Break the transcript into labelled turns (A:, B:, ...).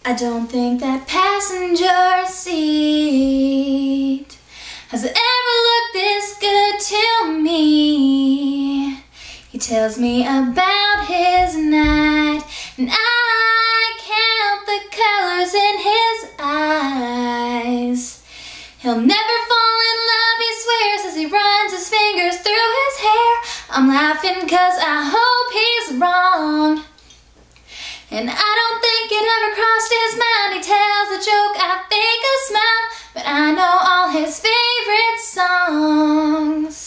A: I don't think that passenger seat has ever looked this good to me. He tells me about his night, and I count the colors in his eyes. He'll never fall in love, he swears, as he runs his fingers through his hair. I'm laughing 'cause I hope he's wrong, and I don't think it ever crossed his mind. He tells a joke, I think a smile, but I know all his favorite songs.